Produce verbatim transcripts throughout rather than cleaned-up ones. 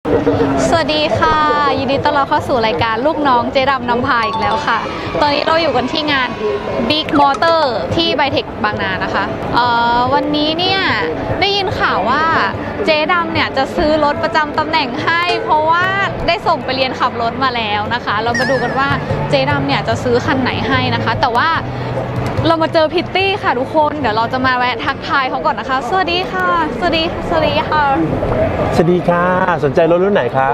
สวัสดีค่ะยินดีต้อนรับเข้าสู่รายการลูกน้องเจ๊ดำนำพาอีกแล้วค่ะตอนนี้เราอยู่กันที่งาน Big Motor ที่ไบเทคบางนานะคะเอ่อวันนี้เนี่ยได้ยินข่าวว่าเจ๊ดำเนี่ยจะซื้อรถประจำตำแหน่งให้เพราะว่าได้ส่งไปเรียนขับรถมาแล้วนะคะเรามาดูกันว่าเจ๊ดำเนี่ยจะซื้อคันไหนให้นะคะแต่ว่าเรามาเจอพิตตี้ค่ะทุกคนเดี๋ยวเราจะมาแวะทักทายเขาก่อนนะคะสวัสดีค่ะสวัสดีสวัสดีค่ะสวัสดีค่ะสนใจรถรุ่นไหนคะ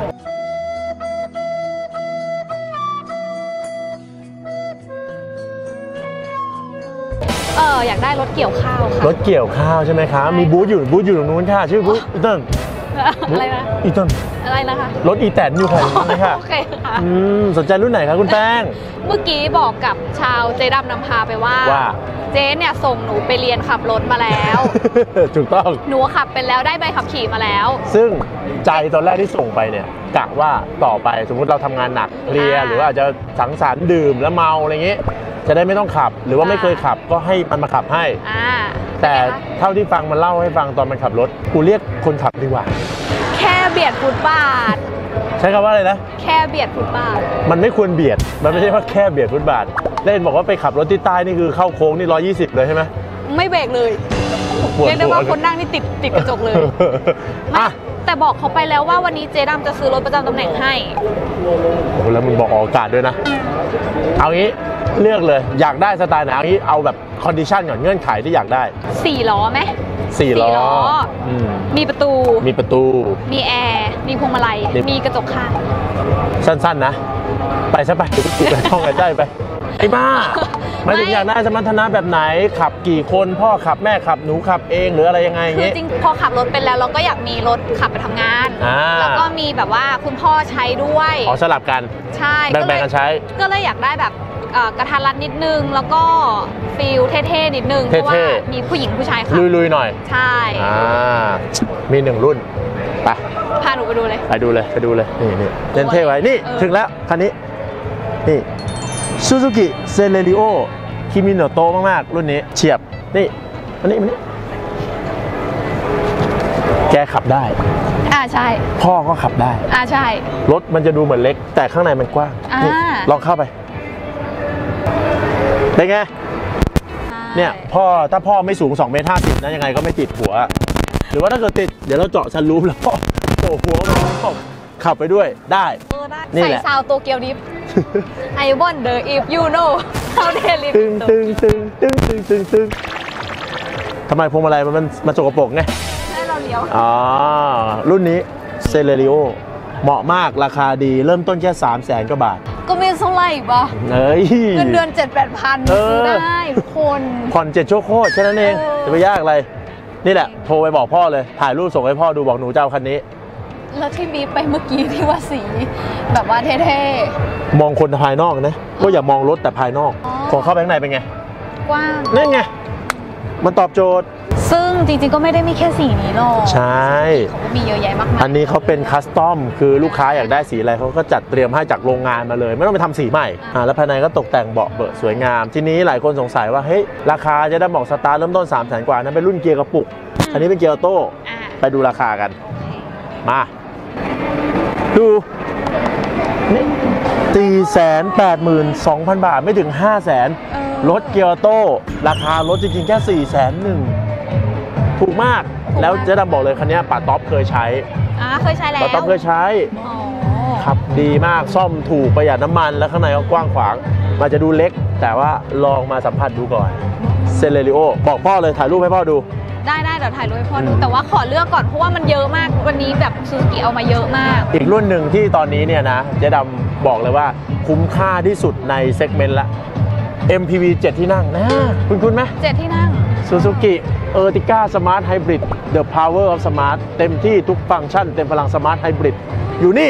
เอออยากได้รถเกี่ยวข้าวค่ะรถเกี่ยวข้าวใช่ไหมคะมีบูธอยู่บูธอยู่ตรงนู้นค่ะชื่อบูธอีเติ้ลอะไรนะอีเติ้ลอะไรนะคะรถอีแตนอยู่ค่ะนี่ค่ะโอเคค่ะอืมสนใจรุ่นไหนคะคุณแป้งเมื่อกี้บอกกับชาวเจ๊ดำนำพาไปว่าเจ๊เนี่ยส่งหนูไปเรียนขับรถมาแล้วถูกต้องหนูขับเป็นแล้วได้ใบขับขี่มาแล้วซึ่งใจตอนแรกที่ส่งไปเนี่ยกะว่าต่อไปสมมุติเราทำงานหนักเพลียหรือว่าอาจจะสังสรรค์ดื่มแล้วเมาอะไรอย่างงี้จะได้ไม่ต้องขับหรือว่าไม่เคยขับก็ให้มันมาขับให้แต่เท่าที่ฟังมันเล่าให้ฟังตอนมันขับรถกูเรียกคนขับดีกว่าแค่เบียดฟุตบาทใช้คำว่าอะไรนะแค่เบียดฟุตบาทมันไม่ควรเบียดมันไม่ใช่ว่าแค่เบียดฟุตบาทเล่นบอกว่าไปขับรถที่ใต้นี่คือเข้าโค้งนี่ร้อยยี่สิบเลยใช่ไหมไม่เบรกเลยเรียกได้ว่าคนนั่งนี่ติดติดกระจกเลยไม่แต่บอกเขาไปแล้วว่าวันนี้เจ๊ดำจะซื้อรถประจำตำแหน่งให้โอ้แล้วมึงบอกออกอากาศด้วยนะเอางี้เลือกเลยอยากได้สไตล์ไหนเอางี้เอาแบบคอนดิชันก่อนเงื่อนไขที่อยากได้สี่ล้อไหมสี่ล้อมีประตูมีประตูมีแอร์มีพวงมาลัยมีกระจกข้างสั้นๆนะไปซะไปเดี๋ยวกูไปท่องกันได้ไปไอ้บ้าไม่ถึงอยากได้สมรรถนะแบบไหนขับกี่คนพ่อขับแม่ขับหนูขับเองหรืออะไรยังไงคือจริงพอขับรถเป็นแล้วเราก็อยากมีรถขับไปทำงานแล้วก็มีแบบว่าคุณพ่อใช้ด้วยอ๋อสลับกันใช่แบ่งๆกันใช้ก็เลยอยากได้แบบกระทัดรัดนิดนึงแล้วก็ฟิลเท่ๆนิดนึงเพราะว่ามีผู้หญิงผู้ชายขับลุยๆหน่อยใช่มีหนึ่งรุ่นไปพาหนูไปดูเลยไปดูเลยไปดูเลยนี่นี่เล่นเท่ไว้นี่ถึงแล้วคันนี้นี่ซูซูกิเซเลริโอคิมิโนโตะมากๆรุ่นนี้เฉียบนี่อันนี้มันนี่แกขับได้อ่าใช่พ่อก็ขับได้อ่าใช่รถมันจะดูเหมือนเล็กแต่ข้างในมันกว้างนี่ลองเข้าไปเป็นไงเนี่ยพ่อถ้าพ่อไม่สูงสองเมตรห้าสิบนะยังไงก็ไม่ติดหัวหรือว่าถ้าเกิดติดเดี๋ยวเราเจาะชันรูฟแล้วก็โผล่หัวมันขับไปด้วยได้ใส่ซาวโตเกียวดิฟI wonder if you know how they live ตึงตึงตึงตึงตึงตึงตึงทำไมพวงมาลัยมันมันสกปรกไงให้เราเลี้ยวอ๋อรุ่นนี้เซเลริโอเหมาะมากราคาดีเริ่มต้นแค่สามแสนกว่าบาทก็ไม่เท่าไหร่ปะเฮ้ยเงินเดือนเจ็ดแปดพันซื้อได้ทุกคนผ่อนเจ็ดชั่วโคตรแค่นั้นเองจะไปยากอะไรนี่แหละโทรไปบอกพ่อเลยถ่ายรูปส่งให้พ่อดูบอกหนูจะเอาคันนี้แล้วที่บีบไปเมื่อกี้ที่ว่าสีแบบว่าเท่ๆมองคนภายนอกนะก็อย่ามองรถแต่ภายนอกของเข้าไปข้างในเป็นไงกว้างนั่นไงมันตอบโจทย์ซึ่งจริงๆก็ไม่ได้มีแค่สีนี้หรอกใช่เขาก็มีเยอะแยะมากมายอันนี้เขาเป็นคัสตอมคือลูกค้าอยากได้สีอะไรเขาก็จัดเตรียมให้จากโรงงานมาเลยไม่ต้องไปทำสีใหม่อ่าแล้วภายในก็ตกแต่งเบาะเบอะสวยงามทีนี้หลายคนสงสัยว่าเฮ้ยราคาจะได้บอกสตาร์ทเริ่มต้นสามแสนกว่านั้นเป็นรุ่นเกียร์กระปุกอันนี้เป็นเกียร์ออโต้ไปดูราคากันมาดูนี่สี่แสนแปดหมื่นสองพันบาทไม่ถึงห้าแสนรถเกียร์ออโต้ราคารถจริงๆแค่สี่แสนหนึ่งถูกมากแล้วเจ๊ดำบอกเลยคันนี้ป้าต๊อบเคยใช้อ่าเคยใช้แล้วป้าต๊อบเคยใช้ขับดีมากซ่อมถูกประหยัดน้ำมันแล้วข้างในก็กว้างขวางมันจะดูเล็กแต่ว่าลองมาสัมผัสดูก่อนเซเลริโอบอกพ่อเลยถ่ายรูปให้พ่อดูได้ได้เดี๋ยวถ่ายรูปให้พ่อดูแต่ว่าขอเลือกก่อนเพราะว่ามันเยอะมากวันนี้แบบซูซูกิเอามาเยอะมากอีกรุ่นหนึ่งที่ตอนนี้เนี่ยนะเจ๊ดำบอกเลยว่าคุ้มค่าที่สุดในเซกเมนต์ละ เอ็ม พี วี เจ็ดที่นั่งนะคุณคุณไหมเจ็ดที่นั่ง Suzuki Ertiga Smart Hybrid The Power of Smart เต็มที่ทุกฟังก์ชันเต็มพลัง Smart Hybrid อยู่นี่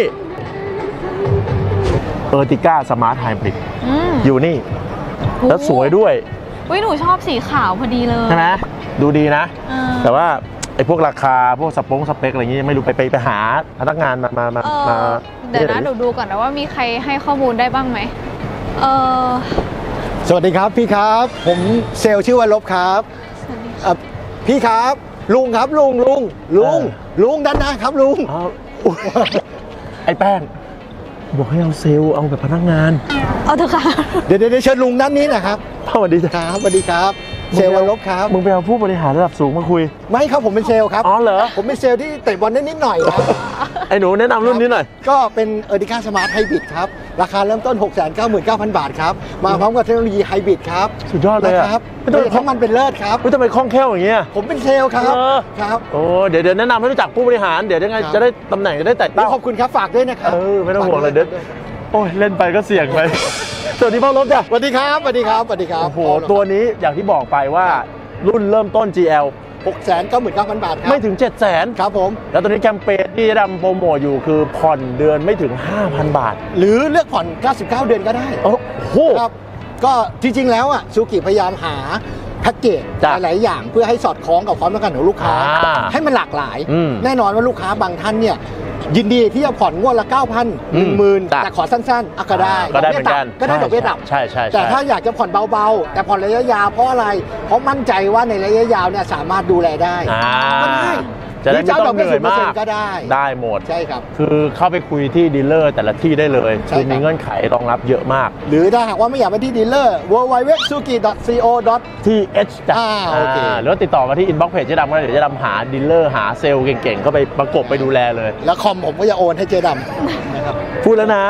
Ertiga Smart Hybrid อยู่นี่แล้วสวยด้วยวิหนูชอบสีขาวพอดีเลยใช่ไหมดูดีนะแต่ว่าไอ้พวกราคาพวกสปงสเปคอะไรอย่างงี้ไม่รู้ไปไปไปหาพนักงานมามามาเดี๋ยวนะดูดูก่อนนะว่ามีใครให้ข้อมูลได้บ้างไหมเออสวัสดีครับพี่ครับผมเซลล์ชื่อว่าลบครับพี่ครับลุงครับลุงลุงลุงลุงด้านหน้าครับลุงไอ้แป้งบอกให้เอาเซลล์เอาแบบพนักงานเอาเถอะค่ะเดี๋ยวเดี๋ยวเชิญลุงด้านนี้นะครับสวัสดีจ้ะครับสวัสดีครับเซลล์วันลบครับมึงไปเอาผู้บริหารระดับสูงมาคุยไม่ครับผมเป็นเซลล์ครับอ๋อเหรอผมเป็นเซลล์ที่เตะบอลได้นิดหน่อยครับไอ้หนูแนะนำรุ่นนี้หน่อยก็เป็นเออร์ติก้าสมาร์ทไฮบริดครับราคาเริ่มต้น หกแสนเก้าหมื่นเก้าพัน บาทครับมาพร้อมกับเทคโนโลยีไฮบริดครับสุดยอดเลยอะนะครับไม่ต้องโดยทั้งมันเป็นเลิศครับไม่ทำไมคล่องแคล่วอย่างเงี้ยผมเป็นเซลล์ครับเออครับโอ้เดี๋ยวเดี๋ยวแนะนำให้รู้จักผู้บริหารเดี๋ยวยังไงครับจะได้ตำแหน่งจะได้แตะแล้เต้าวขอบคุณครับฝากด้วยนะครับเออไม่ต้องห่วงเลยเด็ดโอ้ยเล่นไปก็เสี่ยงไปสวัสดีพ่อรถจ้ะสวัสดีครับสวัสดีครับสวัสดีครับโอ้โหตัวนี้อย่างที่บอกไปว่ารุ่นเริ่มต้น จี แอลหกแสนเก้าหมื่นเก้าพัน บาทครับไม่ถึง เจ็ดแสนครับผมแล้วตอนนี้แคมเปญที่ดำโปรโมทอยู่คือผ่อนเดือนไม่ถึง ห้าพัน บาทหรือเลือกผ่อน เก้าสิบเก้า เดือนก็ได้โอ้โหครับก็จริงๆแล้วอ่ะซูกิพยายามหาแพ็กเกจจ้ะหลายๆอย่างเพื่อให้สอดคล้องกับความต้องการของลูกค้าอ่าให้มันหลากหลายอืมแน่นอนว่าลูกค้าบางท่านเนี่ยยินดีที่จะผ่อนงวดละ เก้าพันอืมหนึ่งหมื่นจ้ะแต่ขอสั้นๆอ่ะก็ได้ก็ได้เหมือนกันก็ได้ดอกเบี้ยต่ำใช่ใช่ใช่แต่ถ้าอยากจะผ่อนเบาๆ แต่ผ่อนระยะยาวเพราะอะไร เพราะมั่นใจว่าในระยะยาวเนี่ยสามารถดูแลได้อ่าก็ได้จะได้ไม่ต้องเหนื่อยมากก็ได้ได้หมดใช่ครับคือเข้าไปคุยที่ดีลเลอร์แต่ละที่ได้เลยใช่คือครับมีเงื่อนไขรองรับเยอะมากหรือถ้าหากว่าไม่อยากไปที่ดีลเลอร์ ดับเบิลยู ดับเบิลยู ดับเบิลยู ดอท ซูกิ ดอท ซี โอ ดอทที่ H จ้ะอ่าโอเคหรือว่าติดต่อมาที่อินบ็อกซ์เพจเจ๊ดำก็ได้เดี๋ยวเจ๊ดำหาดีลเลอร์หาเซลล์เก่งๆ ก็ไปประกบไปดูแลเลยแล้วคอมผมก็จะโอนให้เจ๊ดำนะครับพูดแล้วนะ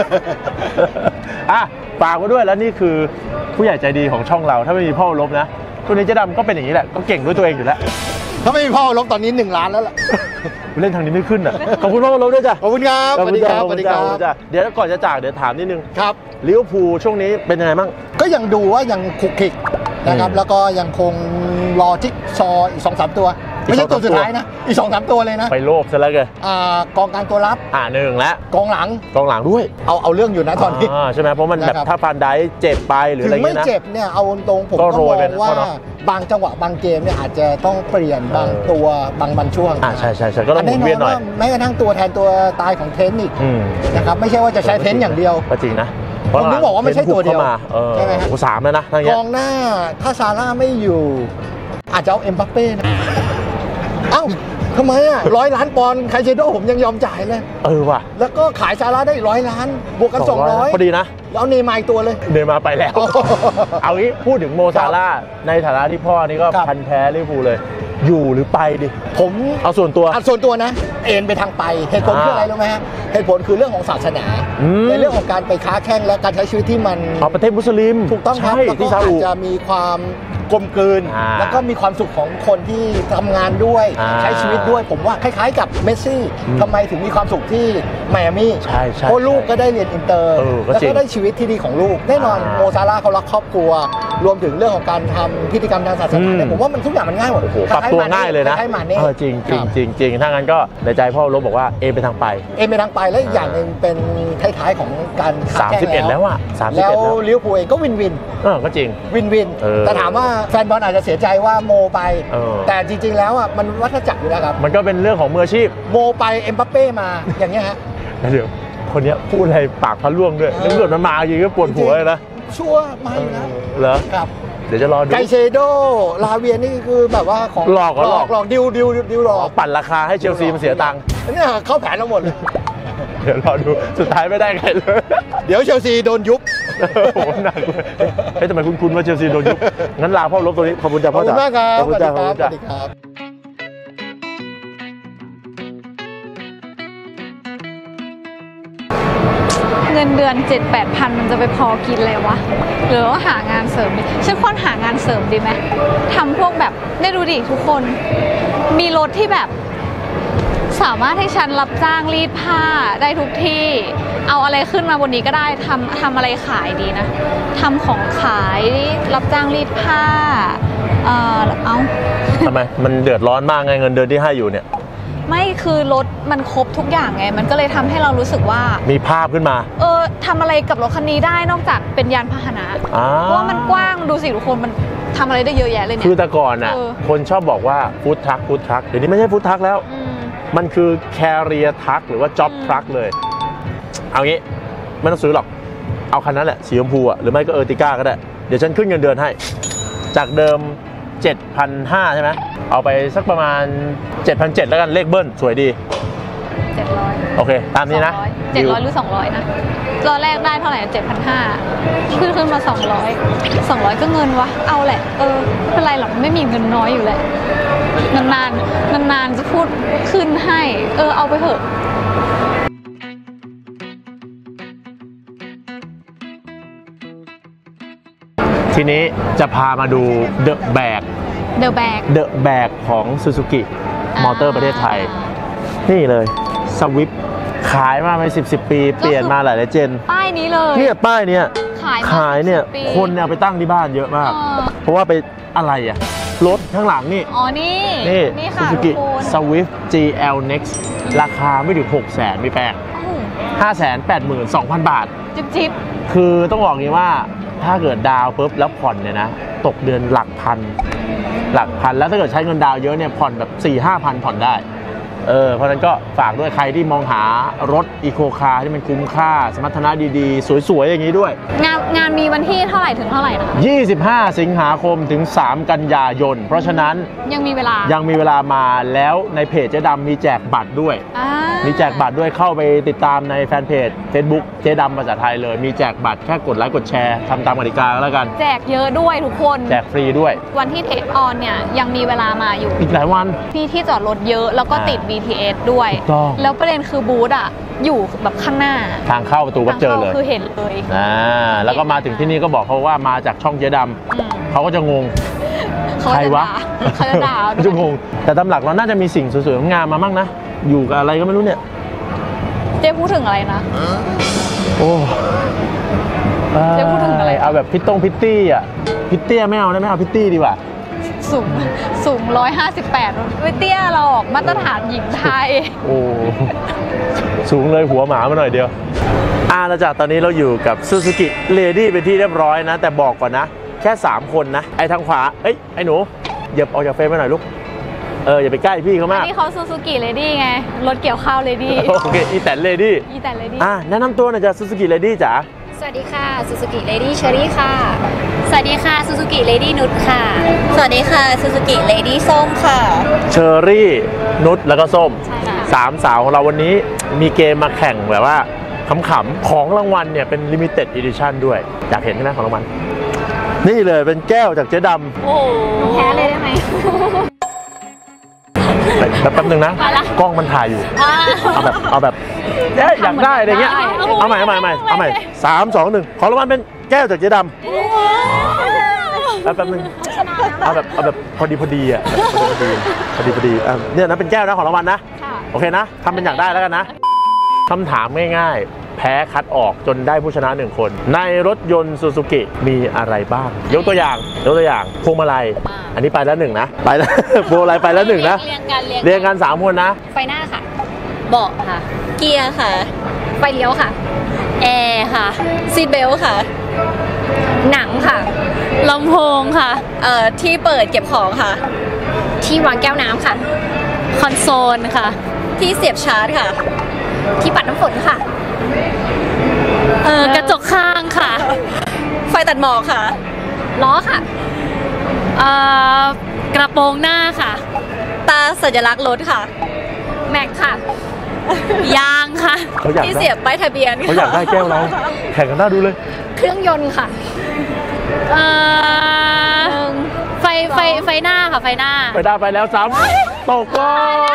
อ่ะฝากไว้ด้วยแล้วนี่คือผู้ใหญ่ใจดีของช่องเราถ้าไม่มีพ่อลบนะตัวนี้เจ๊ดำก็เป็นอย่างนี้แหละก็เก่งด้วยตัวเองอยู่แล้วถ้าไม่มีพ่อลบตอนนี้หนึ่งล้านแล้วล่ะเล่นทางนี้ไม่ขึ้นอ่ะขอบคุณพ่อลบด้วยจ้ะขอบคุณครับสวัสดีครับขอบคุณจ้ะขอบคุณจ้ะเดี๋ยวก่อนจะจากเดี๋ยวถามนิดนึงครับลิเวอร์พูลช่วงนี้เป็นยังไงบ้างก็ยังดูว่ายังคลุกคลิกนะครับอืมแล้วก็ยังคงรอจิ๊กซอว์อีกสองสามตัวอีกไม่ใช่สองตัวสามสุดท้ายนะ อีกสองสามตัวเลยนะไปโลภซะแล้วแกอ่ากองกลางตัวรับอ่าหนึ่งแล้วกองหลังกองหลังด้วยเอาเอาเรื่องอยู่นะตอนนี้าใช่ไหมเพราะมันแบบนะครับถ้าฟันไดเจ็บไปหรือถึอะไรงไม่เงี้ยนะเจ็บเนี่ยเอาตรงๆผมก็ก็โรมยองไปนะว่าเนอะบางจังหวะบางเกมเนี่ยอาจจะต้องเปลี่ยนบางเออตัวบางบางช่วงอ่าใช่ใช่ใช่ก็ต้องหมุนเวียนหน่อยแแแม้กระทั่งตัวแทนตัวตายของเทนอีกอืมนะครับไม่ใช่ว่าจะใช้เทนอย่างเดียวก็จริงนะผมถึงบอกว่าไม่ใช่ตัวเดียวข้ามาเออใช่ไหมฮะโอ้โหสามแล้วนะทั้งกเงี้ยองหน้าถ้าซาร่าไม่อยู่ อาจจะเอาเอ็มบัปเป้นะเอ้าทำไมอ่ะร้อยล้านปอนด์ไคเจโดผมยังยอมจ่ายเลยเออว่ะแล้วก็ขายซาร่าได้ร้อยล้าน บวกกันสองร้อยพอดีนะแล้วเอาเนย์มาร์อีกตัวเลยเดินมาไปแล้วโอ้โหเอางี้พูดถึงโมซาร่าห์ในฐานะที่พ่อนี่ก็ครับพันแท้ลิเวอร์พูลเลย อยู่หรือไปดิผมเอาส่วนตัวอัดส่วนตัวนะ เอ็นไปทางไปเหตุผลคืออะไรรู้ไหมฮะเหตุผลคือเรื่องของศาสนาอืมในเรื่องของการไปค้าแข่งและการใช้ชีวิตที่มันเอาประเทศมุสลิมถูกต้องครับใช่แล้วก็ที่ซาอาอุจจะมีความกลมกลืนอ่าแล้วก็มีความสุขของคนที่ทำงานด้วยอ่าใช้ชีวิตด้วย ผมว่าคล้ายๆกับเมสซี่อืมทำไมถึงมีความสุขที่ไมอามี่ใช่ใช่เพราะลูกก็ได้เรียนอินเตอร์เออก็แล้วจริงก็ได้ชีวิตที่ดีของลูก แน่นอนอ่าโมซาร่าห์เขารักครอบครัว รวมถึงเรื่องของการทำพิธีกรรมทางศาสนาเนี่ยอืมผมว่ามันทุกอย่างมันง่ายหมดโอ้โหปรับตัวง่ายเลยนะคล้ายๆมาเน่เออจริงจริงคบจริงจริงถ้างั้นก็ในใจพ่อลบบอกว่าเอไปทางไปเอ็นไปทางไปแล้วอีกอย่างหนึ่งเป็นท้ายๆของการค้าแข่งสามสิบเอ็ดแล้วอะสามสิบแล้เอ็วดแล้วลิเวอร์พูลเองก็วินวินเออก็จริงวินวินเออแต่ถามว่าแฟนบอลอาจจะเสียใจว่าโมไปเออแต่จริงๆแล้วอ่ะมันวัฏจักรอยู่แล้วครับมันก็เป็นเรื่องของมืออาชีพโมไปเอ็มบัปเป้มาอย่างเงี้ยฮะเดี๋ยวคนเนี้ยพูดอะไรปากพะล่วงด้วยเออแล้วเกิดมันมาจริงก็ปวดหัวเลยนะชัวร์มาอยู่แล้วเหรอครับเดี๋ยวจะรอดูไกเซโดลาเวียนี่คือแบบว่าของหลอกเหรอหลอกหลอกดิวดิวดิวหลอ๋ออก ปั่นราคาให้เชลซีมันเสียตังค์เนี่ยเข้าแผนเราหมดเลยเดี๋ยวรอดูสุดท้ายไม่ได้ใครเลยเดี๋ยวเชลซีโดนยุบโอ้โหหนักเลยเฮ้ยทำไมคุณคุณว่าเชลซีโดนยุบงั้นลาพ่อลบตัวนี้ขอบคุณจ้าขพ่ออบคุจ๋าณมากครับขอบสคุณวัสดีจ้าคขอบรับคุณสจ้าวัสดีครับเงินเดือน เจ็ดแปดพันมันจะไปพอกินเลยวะหรือว่าหางานเสริมดิฉันควรหางานเสริมดีไหมทำพวกแบบได้ดูดิทุกคน มีรถที่แบบ สามารถให้ฉันรับจ้างรีดผ้าได้ทุกที่ เอาอะไรขึ้นมาบนนี้ก็ได้ทำทำอะไรขายดีนะทำของขายรับจ้างรีดผ้าเออเอาทำไมมันเดือดร้อนมากไงเงินเดือนที่ให้อยู่เนี่ยไม่คือรถมันครบทุกอย่างไง มันก็เลยทำให้เรารู้สึกว่ามีภาพขึ้นมาเออทำอะไรกับรถคันนี้ได้นอกจากเป็นยานพาหนะอ่าเพราะว่ามันกว้างดูสิทุกคนมันทำอะไรได้เยอะแยะเลยเนี่คือย แต่ก่อนอ่ะเออคนชอบบอกว่าฟู้ดทรัคฟู้ดทรัคเดี๋ยวนี้ไม่ใช่ฟู้ดทรัคแล้วอืมมันคือแคเรียทรัคหรือว่าจ็อบอืมทรัคเลย เอางี้ไม่ต้องซื้อหรอก เอาคันนั้นแหละสีชมพูอ่ะหรือไม่ก็เออร์ติก้าก็ได้ เดี๋ยวฉันขึ้นเงินเดือนให้ จากเดิม เจ็ดพันห้าร้อย ใช่ไหมเอาไปสักประมาณ เจ็ดพันเจ็ดร้อย แล้วกันเลขเบิ้ลสวยดีเจ็ดร้อยโอเค ตามนี้นะเจ็ดร้อยหรือสองร้อยนะตอนแรกได้เท่าไหร่เจ็ดพันห้าขึ้นขึ้นมาสองร้อยสองร้อยก็เงินวะเอาแหละเออไม่เป็นไรหรอกไม่มีเงินน้อยอยู่แหละนานๆนานๆจะพูดขึ้นให้เออเอาไปเถอะทีนี้จะพามาดูเดอะแบกเดอะแบกเดอะแบกของ Suzuki มอเตอร์ประเทศไทย นี่เลยสวิฟขายมาเป็นสิบสิบปี เปลี่ยนมาหลายหลายเจนป้ายนี้เลยเนี่ยป้ายเนี่ยขายมาขายเนี่ยสิบปีคนเนี่ยเอาไปตั้งที่บ้านเยอะมากเออเพราะว่าไปอะไรอ่ะ รถข้างหลังนี่อ๋อนี่นี่นี่ค่ะ Suzuki ทุกคน Swift จี แอล Next ราคาไม่ถึง หกแสนมีแปลงอ้าวห้าแสนแปดหมื่นสองพัน บาทจิ๊บจิ๊บคือต้องบอกงี้ว่าถ้าเกิดดาวน์ปุ๊บแล้วผ่อนเนี่ยนะ ตกเดือนหลักพัน หลักพันแล้วถ้าเกิดใช้เงินดาวน์เยอะเนี่ยผ่อนแบบ สี่ห้าพัน ผ่อนได้ เออเพราะฉะนั้นก็ฝากด้วยใครที่มองหารถอีโคคาร์ที่มันคุ้มค่าสมรรถนะดีๆ สวยๆ อย่างนี้ด้วยงานงานมีวันที่เท่าไหร่ถึงเท่าไหร่นะคะยี่สิบห้า สิงหาคมถึง สาม กันยายน เพราะฉะนั้นยังมีเวลายังมีเวลามาแล้วในเพจเจ๊ดำมีแจกบัตรด้วยอ่ามีแจกบัตรด้วยเข้าไปติดตามในแฟนเพจ Facebook เจ๊ดำภาษาไทยเลย มีแจกบัตรแค่กดไลค์กดแชร์ทำตามกติกาแล้วกันแจกเยอะด้วยทุกคนแจกฟรีด้วยวันที่เทคออนเนี่ยยังมีเวลามาอยู่อีกหลายวันพี่ที่จอดรถเยอะแล้วก็ติด บี ที เอส ด้วยถูกต้องแล้วประเด็นคือบูธอ่ะอยู่แบบข้างหน้าทางเข้าประตูก็เจอเลยทางข้าคือเห็นเลยอ่าแล้วก็มาถึงที่นี่ก็บอกเขาว่ามาจากช่องเจ๊ดอืมำเขาก็จะงงเขาใครจะวะด่าเขาจะด่าจะงงแต่ตามหลักเราน่าจะมีสิ่งสวยๆงามมามั่งนะ อยู่กับอะไรก็ไม่รู้เนี่ยเจ๊พูดถึงอะไรนะโอ้เจ๊พูดถึงอะไรเอาแบบพิตตงพิตตี้อ่ะพิตเตี้ยไม่เอาได้ไหมเอาพิตตี้ดีกว่าสูงสูงร้อยห้าสิบแปดไม่เตี้ยเราออกมาตรฐานหญิงไทยโอ้ สูงเลยหัวหมามาหน่อยเดียวอ่าแล้วจากตอนนี้เราอยู่กับ Suzuki Lady เป็นที่เรียบร้อยนะ แต่บอกก่อนนะ แค่ สาม คนนะ ไอ้ทางขวา เอ้ย ไอ้หนูเหยียบออกจากเฟรมไปหน่อยลูก เออ อย่าไปใกล้พี่เขาอัมากนนี้เขาซูซูกิเลดี้ไง รถเกี่ยวข้าวเลดี้โอเค อีแตน Lady อีแต่เลดี้อ่ะแนะนำตัวหน่อยจ้ะ Suzuki Lady จ๋าสวัสดีค่ะ Suzuki Lady Cherry ค่ะ สวัสดีค่ะ Suzuki Lady นุชค่ะ สวัสดีค่ะ Suzuki Lady ส้มค่ะเชอรี่ นุชแล้วก็ส้มใช่ค่ะสามสาวของเราวันนี้มีเกมมาแข่งแบบว่าขำๆของรางวัลเนี่ยเป็น Limited Edition ด้วย อยากเห็นใช่ไหมของรางวัล นี่เลยเป็นแก้วจากเจ๊ดำโอ้แพ้เลยได้ไหมแป๊บนึงนะ กล้องมันถ่ายอยู่ เอาแบบเอาแบบเอ๊ะอยากได้อะไรเงี้ย เอาใหม่เอาใหม่เอาใหม่เอาใหม่สามสองหนึ่งของรางวัลเป็นแก้วจากเจ๊ดำแล้วแป๊บนึงเอาแบบเอาแบบพอดีพอดีอ่ะพอดีพอดีพอดีอ่ะเนี่ยนะเป็นแก้วนะของรางวัลนะค่ะโอเคนะทำเป็นอยากได้แล้วกันนะคำถามง่ายๆ แพ้คัดออกจนได้ผู้ชนะหนึ่งคน ในรถยนต์ซูซูกิมีอะไรบ้าง ยกตัวอย่างยกตัวอย่างพวงมาลัย อันนี้ไปแล้วหนึ่งนะ ไปแล้ว พวงมาลัยไปแล้วหนึ่งนะเรียงกันเรียงเรียงกันสามคนนะไฟหน้าค่ะ เบาะค่ะ เกียร์ค่ะ ไฟเลี้ยวค่ะ แอร์ค่ะ ซีทเบลต์ค่ะ หนังค่ะ ลำโพงค่ะ เอ่อ ที่เปิดเก็บของค่ะ ที่วางแก้วน้ำค่ะ คอนโซลค่ะ ที่เสียบชาร์จค่ะ ที่ปัดน้ำฝนค่ะ เอ่อ กระจกข้างค่ะ ไฟตัดหมอกค่ะ ล้อค่ะ เอ่อ กระโปรงหน้าค่ะ ตาสัญลักษณ์รถค่ะ แม็กค่ะ ยางค่ะเขาอยากได้ที่เสียบป้ายทะเบียนเขาอยากได้แก้วเราแข่งกันหน้าดูเลยเครื่องยนต์ค่ะ เอ่อ ไฟ ไฟ ไฟหน้าค่ะ ไฟหน้าไปได้ไปแล้วซ้ำตกรอบ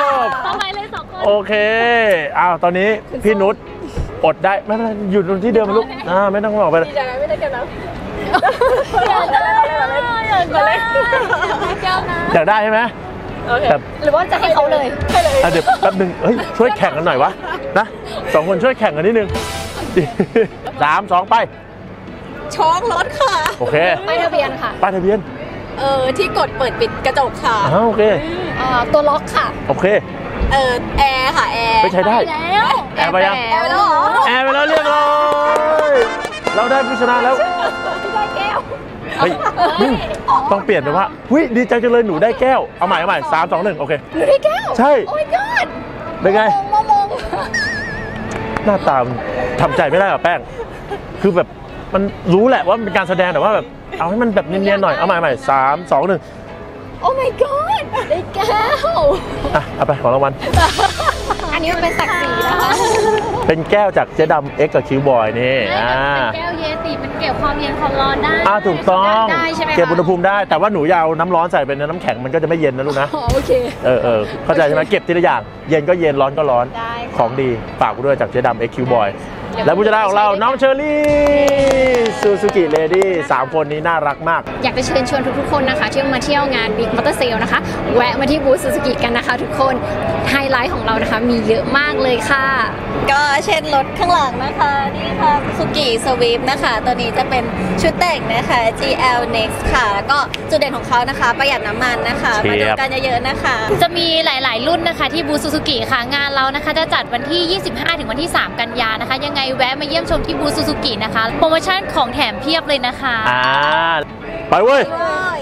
ต่อไปเลยสองคนโอเคอ้าวตอนนี้พี่นุชอดได้ไม่เป็นไรอยู่ตรงที่เดิมลูกอ่าไม่ต้องออกไปเลยไม่ได้กันแล้วอยากได้อยากได้แก้วน้อยากได้ใช่ไหมำโอเคแต่หรือว่าจะให้เขาเลยให้เลยอ่ะเดี๋ยวแป๊บนึงเฮ้ยช่วยแข่งกันหน่อยวะนะสองคนช่วยแข่งกันนิดนึงสามสองไปโชครถค่ะโอเคป้ายทะเบียนค่ะป้ายทะเบียนเออที่กดเปิดปิดกระจกค่ะอ้าวโอเคเอ่อตัวล็อกค่ะโอเคเออแอร์ค่ะแอร์ไปใช้ได้แล้วแอร์ไปยังแอร์ไปแล้วเหรอแอร์ไปแล้วเรียบร้อยเราได้ผู้ชนะแล้วได้แก้วเฮ้ยอืมต้องเปลี่ยนไปว่าหุ้ยดีใจจังเลยหนูได้แก้วเอาใหม่เอาใหม่สามสองหนึ่งโอเคหนูได้แก้วใช่โอ้ my god เป็นไงมองมองหน้าตามทำใจไม่ได้หรอแป้ง คือแบบมันรู้แหละว่ามันเป็นการแสดงแต่ว่าแบบเอาให้มันแบบเนียนๆหน่อย เอาใหม่ใหม่สามสองหนึ่งโอ้ my god ได้แก้วอ่ะเอาไปของรางวัลอันนี้มันเป็นศักดิ์ศรีนะคะเป็นแก้วจากเจ๊ดำเอ็กกับคิวบอยนี่อ่าเป็นแก้วเยติมันเก็บความเย็นความร้อนได้อ่าถูกต้องได้ใช่ไหมคะเก็บอุณหภูมิได้แต่ว่าหนูอยาวน้ำร้อนใส่เป็นน้ำแข็งมันก็จะไม่เย็นนะลูกนะอ๋อโอเคเออเออเข้าใจใช่ไหมเก็บทีละอย่างเย็นก็เย็นร้อนก็ร้อนได้ค่ะของดีฝากไว้ด้วยจากเจ๊ดำเอ็กคิวบอยเดี๋ยวและผู้ชนะของเราน้องเชอรี่ซูซูกิเลดี้สามคนนี้น่ารักมากอยากจะเชิญชวนทุกๆคนนะคะที่มาเที่ยวงาน Big Motor Sale นะคะแวะมาที่บูธซูซูกิกันนะคะทุกคนไฮไลท์ของเรานะคะมีเยอะมากเลยค่ะ ก็เช่นรถข้างหลังนะคะนี่ค่ะซูกิสวีปนะคะตัวนี้จะเป็นชุดแต่งนะคะ จี แอล Next ค่ะแล้วก็จุดเด่นของเขานะคะประหยัดน้ำมันนะคะเชียบมาดูกันเยอะๆนะคะจะมีหลาย ๆ รุ่นนะคะที่บูธซูซูกิค่ะงานเรานะคะจะจัดวันที่ ยี่สิบห้า ถึงวันที่ สาม กันยานะคะยังไงแวะมาเยี่ยมชมที่บูธซูซูกินะคะโปรโมชั่นของแถมเพียบเลยนะคะอ่าไปเว้ยโอ้ย